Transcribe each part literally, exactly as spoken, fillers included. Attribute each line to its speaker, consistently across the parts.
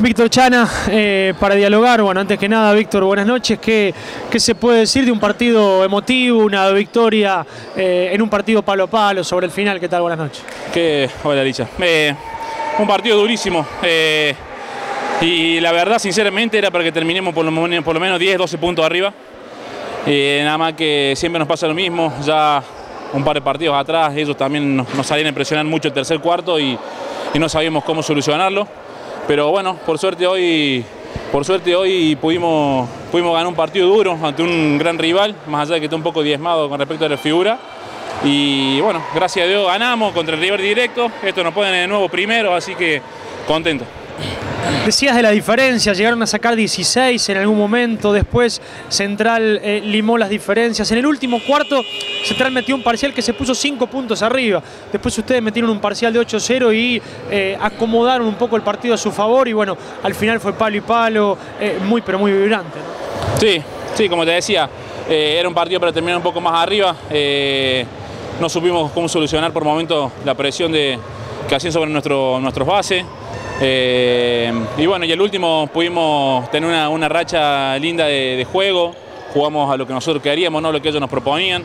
Speaker 1: Víctor Chana, eh, para dialogar, bueno, antes que nada, Víctor, buenas noches. ¿Qué, qué se puede decir de un partido emotivo, una victoria eh, en un partido palo a palo sobre el final? ¿Qué tal? Buenas noches.
Speaker 2: ¿Qué? Hola, Licha. Eh, un partido durísimo eh, y la verdad, sinceramente, era para que terminemos por lo, por lo menos diez, doce puntos arriba. Eh, nada más que siempre nos pasa lo mismo, ya un par de partidos atrás ellos también nos, nos salían a impresionar mucho el tercer cuarto y, y no sabíamos cómo solucionarlo. Pero bueno, por suerte hoy, por suerte hoy pudimos, pudimos ganar un partido duro ante un gran rival, más allá de que está un poco diezmado con respecto a la figura. Y bueno, gracias a Dios ganamos contra el rival directo, esto nos pone de nuevo primero, así que contento.
Speaker 1: Decías de la diferencia, llegaron a sacar dieciséis en algún momento, después Central eh, limó las diferencias. En el último cuarto Central metió un parcial que se puso cinco puntos arriba. Después ustedes metieron un parcial de ocho cero y eh, acomodaron un poco el partido a su favor y bueno, al final fue palo y palo, eh, muy pero muy vibrante, ¿no?
Speaker 2: Sí, sí, como te decía, eh, era un partido para terminar un poco más arriba. Eh, no supimos cómo solucionar por momentos la presión de, que hacían sobre nuestro, nuestros bases. Eh, y bueno, y el último pudimos tener una, una racha linda de, de juego, jugamos a lo que nosotros queríamos, no a lo que ellos nos proponían.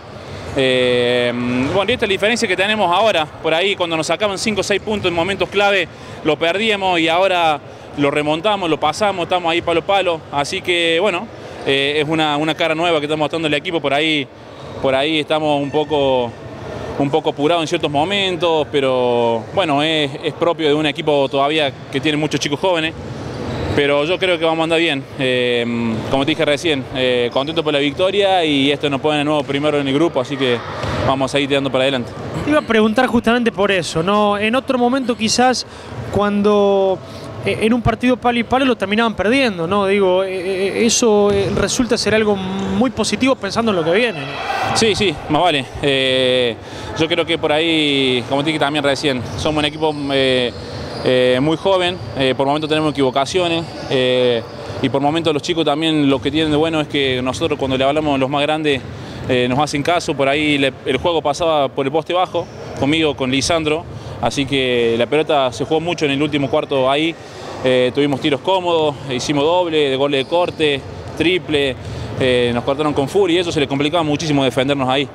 Speaker 2: Eh, bueno, y esta es la diferencia que tenemos ahora, por ahí cuando nos sacaban cinco o seis puntos en momentos clave lo perdíamos y ahora lo remontamos, lo pasamos, estamos ahí palo a palo, así que bueno, eh, es una, una cara nueva que estamos mostrando el equipo, por ahí, por ahí estamos un poco... un poco apurado en ciertos momentos, pero bueno, es, es propio de un equipo todavía que tiene muchos chicos jóvenes, pero yo creo que vamos a andar bien. Eh, como te dije recién, eh, contento por la victoria y esto nos pone de nuevo primero en el grupo, así que vamos a ir tirando para adelante.
Speaker 1: Iba a preguntar justamente por eso, ¿no? En otro momento quizás cuando eh, en un partido palo y palo lo terminaban perdiendo, ¿no? Digo, eh, eso eh, resulta ser algo muy positivo pensando en lo que viene, ¿no?
Speaker 2: Sí, sí, más vale. Eh, yo creo que por ahí, como te dije también recién, somos un equipo eh, eh, muy joven, eh, por momentos tenemos equivocaciones eh, y por momentos los chicos también lo que tienen de bueno es que nosotros cuando le hablamos a los más grandes eh, nos hacen caso, por ahí le, el juego pasaba por el poste bajo, conmigo, con Lisandro, así que la pelota se jugó mucho en el último cuarto ahí, eh, tuvimos tiros cómodos, hicimos doble, de goles de corte, triple. Eh, nos cortaron con furia y eso se le complicaba muchísimo defendernos ahí.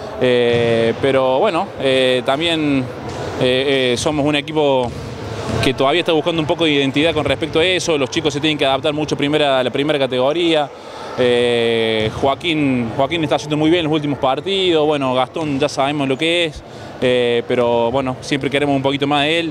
Speaker 2: Eh, pero bueno, eh, también eh, eh, somos un equipo que todavía está buscando un poco de identidad con respecto a eso. Los chicos se tienen que adaptar mucho primera, a la primera categoría. Eh, Joaquín, Joaquín está haciendo muy bien los últimos partidos. Bueno, Gastón ya sabemos lo que es, eh, pero bueno, siempre queremos un poquito más de él.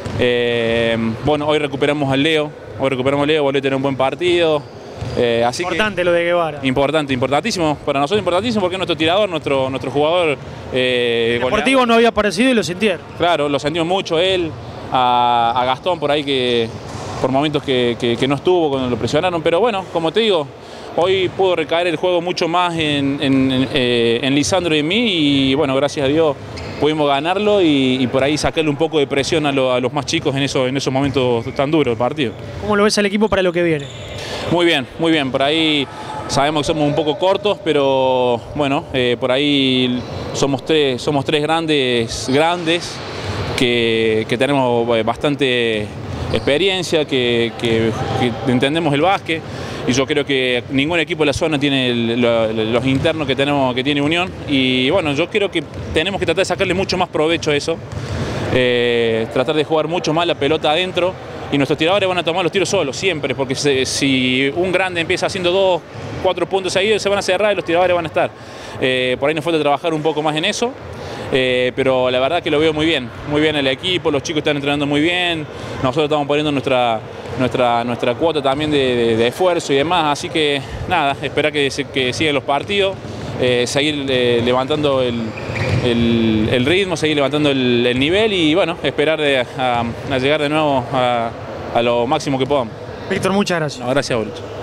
Speaker 2: Eh, bueno, hoy recuperamos al Leo, hoy recuperamos al Leo, volvió a tener un buen partido.
Speaker 1: Eh, así importante que, lo de Guevara.
Speaker 2: Importante, importantísimo. Para nosotros importantísimo porque es nuestro tirador, nuestro, nuestro jugador.
Speaker 1: Eh, el Deportivo goleador. No había aparecido y lo sintieron.
Speaker 2: Claro, lo sentimos mucho él, a, a Gastón por ahí que por momentos que, que, que no estuvo cuando lo presionaron. Pero bueno, como te digo, hoy pudo recaer el juego mucho más en, en, en, eh, en Lisandro y en mí y bueno, gracias a Dios pudimos ganarlo y, y por ahí sacarle un poco de presión a, lo, a los más chicos en, eso, en esos momentos tan duros del partido.
Speaker 1: ¿Cómo lo ves al equipo para lo que viene?
Speaker 2: Muy bien, muy bien. Por ahí sabemos que somos un poco cortos, pero bueno, eh, por ahí somos tres, somos tres grandes, grandes que, que tenemos bastante experiencia, que, que, que entendemos el básquet. Y yo creo que ningún equipo de la zona tiene el, lo, los internos que tenemos, que tiene Unión. Y bueno, yo creo que tenemos que tratar de sacarle mucho más provecho a eso. Eh, tratar de jugar mucho más la pelota adentro. Y nuestros tiradores van a tomar los tiros solos, siempre, porque se, si un grande empieza haciendo dos, cuatro puntos seguidos, se van a cerrar y los tiradores van a estar. Eh, por ahí nos falta trabajar un poco más en eso, eh, pero la verdad que lo veo muy bien, muy bien el equipo, los chicos están entrenando muy bien, nosotros estamos poniendo nuestra, nuestra, nuestra cuota también de, de, de esfuerzo y demás, así que nada, esperar que, que sigan los partidos, eh, seguir eh, levantando el, el, el ritmo, seguir levantando el, el nivel y bueno, esperar de, a, a llegar de nuevo a, a lo máximo que podamos.
Speaker 1: Víctor, muchas gracias.
Speaker 2: No, gracias a vos.